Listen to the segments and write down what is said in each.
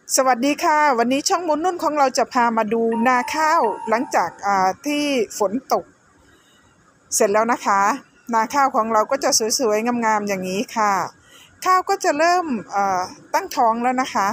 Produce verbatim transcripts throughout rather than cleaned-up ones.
สวัสดีค่ะวันนี้ช่องมนนุ่นของเราจะพามาดูนาข้าวหลังจากที่ฝนตกเสร็จแล้วนะคะนาข้าวของเราก็จะสวยๆงามๆอย่างนี้ค่ะข้าวก็จะเริ่มตั้งท้องแล้วนะคะ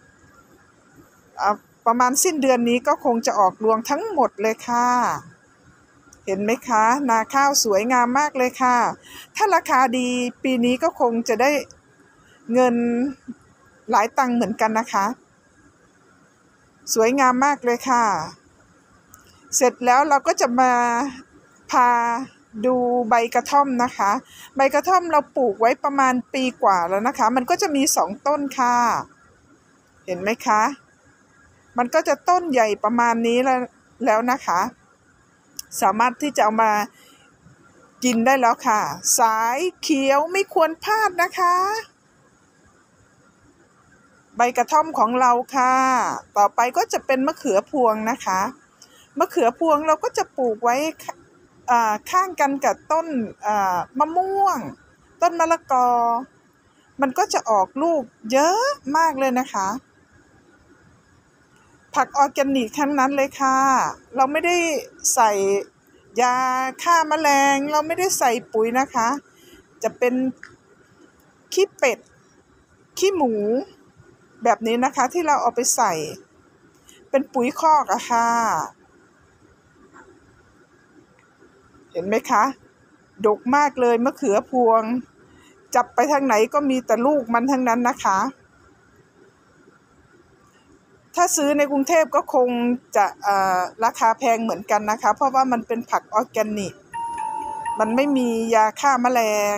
ประมาณสิ้นเดือนนี้ก็คงจะออกรวงทั้งหมดเลยค่ะเห็นไหมคะนาข้าวสวยงามมากเลยค่ะถ้าราคาดีปีนี้ก็คงจะได้เงินหลายตังค์เหมือนกันนะคะสวยงามมากเลยค่ะเสร็จแล้วเราก็จะมาพาดูใบกระท่อมนะคะใบกระท่อมเราปลูกไว้ประมาณปีกว่าแล้วนะคะมันก็จะมีสองต้นค่ะเห็นไหมคะมันก็จะต้นใหญ่ประมาณนี้แล้วแล้วนะคะสามารถที่จะเอามากินได้แล้วค่ะสายเขียวไม่ควรพลาดนะคะใบกระท่อมของเราค่ะต่อไปก็จะเป็นมะเขือพวงนะคะมะเขือพวงเราก็จะปลูกไว้ข้างกันกับต้นมะม่วงต้นมะละกอมันก็จะออกลูกเยอะมากเลยนะคะผักออร์แกนิกทั้งนั้นเลยค่ะเราไม่ได้ใส่ยาฆ่าแมลงเราไม่ได้ใส่ปุ๋ยนะคะจะเป็นขี้เป็ดขี้หมูแบบนี้นะคะที่เราเอาไปใส่เป็นปุ๋ยคอกอะค่ะเห็นไหมคะดกมากเลยมะเขือพวงจับไปทางไหนก็มีแต่ลูกมันทั้งนั้นนะคะถ้าซื้อในกรุงเทพก็คงจะราคาแพงเหมือนกันนะคะเพราะว่ามันเป็นผักออร์แกนิกมันไม่มียาฆ่าแมลง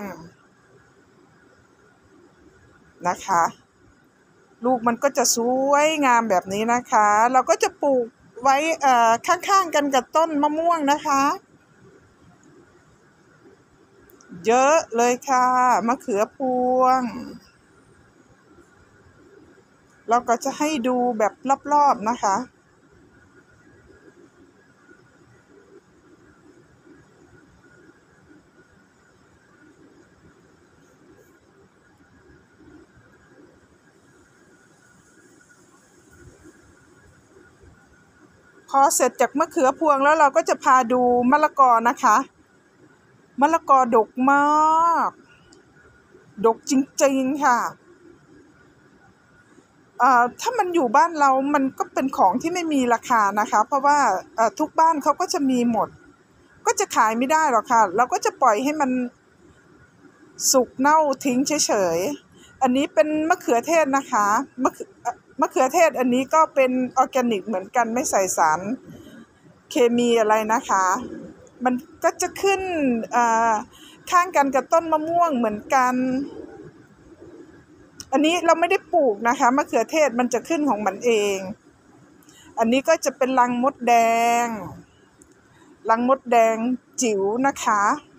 นะคะลูกมันก็จะสวยงามแบบนี้นะคะเราก็จะปลูกไว้ข้างๆกันกับต้นมะม่วงนะคะเยอะเลยค่ะมะเขือพวงเราก็จะให้ดูแบบรอบๆนะคะพอเสร็จจากมะเขือพวงแล้วเราก็จะพาดูมะละกอนะคะมะละกอดกมากดกจริงๆค่ะถ้ามันอยู่บ้านเรามันก็เป็นของที่ไม่มีราคานะคะเพราะว่าทุกบ้านเขาก็จะมีหมดก็จะขายไม่ได้หรอกค่ะเราก็จะปล่อยให้มันสุกเน่าทิ้งเฉยๆอันนี้เป็นมะเขือเทศนะคะมะเขือมะเขือเทศอันนี้ก็เป็นออร์แกนิกเหมือนกันไม่ใส่สารเคมีอะไรนะคะมันก็จะขึ้นข้างกันกับต้นมะม่วงเหมือนกันอันนี้เราไม่ได้ปลูกนะคะมะเขือเทศมันจะขึ้นของมันเองอันนี้ก็จะเป็นรังมดแดงรังมดแดงจิ๋วนะคะ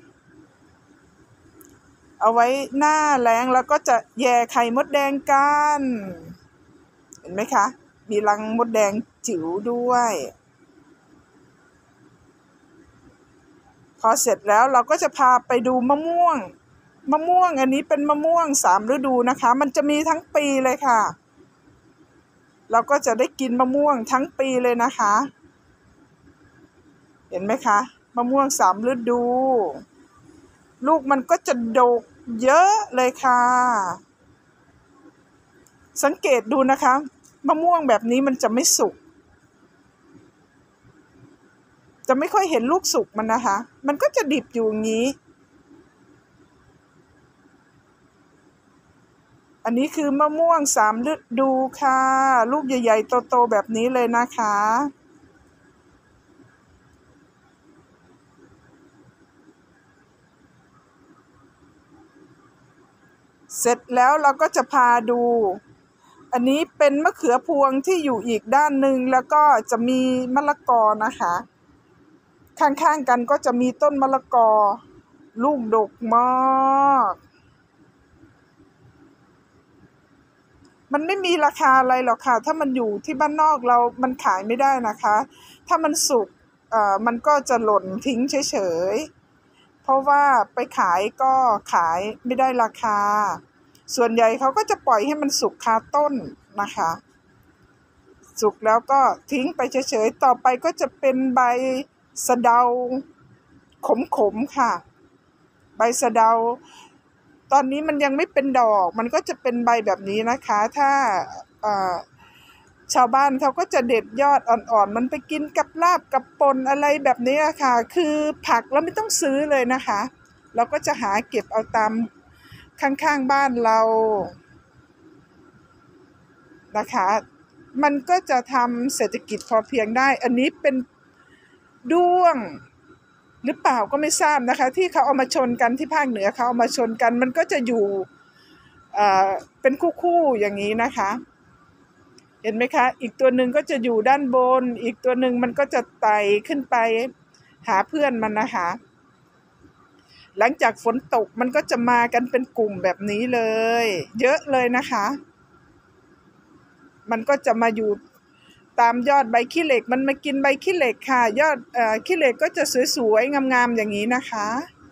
เอาไว้หน้าแล้งแล้วก็จะแย่ไข่มดแดงกันเห็นไหมคะมีรังมดแดงจิ๋วด้วยพอเสร็จแล้วเราก็จะพาไปดูมะม่วงมะม่วงอันนี้เป็นมะม่วงสามฤดูนะคะมันจะมีทั้งปีเลยค่ะเราก็จะได้กินมะม่วงทั้งปีเลยนะคะเห็นไหมคะมะม่วงสามฤดูลูกมันก็จะดกเยอะเลยค่ะสังเกตดูนะคะมะม่วงแบบนี้มันจะไม่สุกจะไม่ค่อยเห็นลูกสุกมันนะคะมันก็จะดิบอยู่อย่างนี้อันนี้คือมะม่วงสามฤดูค่ะลูกใหญ่ๆโตๆแบบนี้เลยนะคะเสร็จแล้วเราก็จะพาดูอันนี้เป็นมะเขือพวงที่อยู่อีกด้านหนึ่งแล้วก็จะมีมะละกอนะคะข้างๆกันก็จะมีต้นมะละกอลูกดกมากมันไม่มีราคาอะไรหรอกค่ะถ้ามันอยู่ที่บ้านนอกเรามันขายไม่ได้นะคะถ้ามันสุกเอ่อมันก็จะหล่นทิ้งเฉยๆเพราะว่าไปขายก็ขายไม่ได้ราคาส่วนใหญ่เขาก็จะปล่อยให้มันสุกคาต้นนะคะสุกแล้วก็ทิ้งไปเฉยๆต่อไปก็จะเป็นใบสะเดาขมๆค่ะใบสะเดาตอนนี้มันยังไม่เป็นดอกมันก็จะเป็นใบแบบนี้นะคะถ้าชาวบ้านเขาก็จะเด็ดยอดอ่อนๆมันไปกินกับลาบกับปนอะไรแบบนี้ค่ะคือผักเราไม่ต้องซื้อเลยนะคะเราก็จะหาเก็บเอาตามข้างๆบ้านเรานะคะมันก็จะทำเศรษฐกิจพอเพียงได้อันนี้เป็นด้วงหรือเปล่าก็ไม่ทราบนะคะที่เขาเอามาชนกันที่ภาคเหนือเขาเอามาชนกันมันก็จะอยู่เป็นคู่ๆอย่างนี้นะคะเห็นไหมคะอีกตัวหนึ่งก็จะอยู่ด้านบนอีกตัวหนึ่งมันก็จะไต่ขึ้นไปหาเพื่อนมันนะคะหลังจากฝนตกมันก็จะมากันเป็นกลุ่มแบบนี้เลยเยอะเลยนะคะมันก็จะมาอยู่ตามยอดใบขี้เหล็กมันมากินใบขี้เหล็กค่ะยอดเอ่อขี้เหล็กก็จะสวยๆงามๆอย่างนี้นะคะ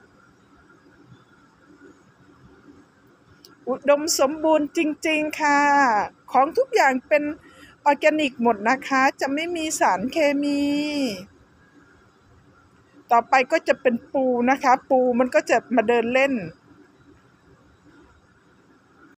อุดมสมบูรณ์จริงๆค่ะของทุกอย่างเป็นออร์แกนิกหมดนะคะจะไม่มีสารเคมีต่อไปก็จะเป็นปูนะคะปูมันก็จะมาเดินเล่น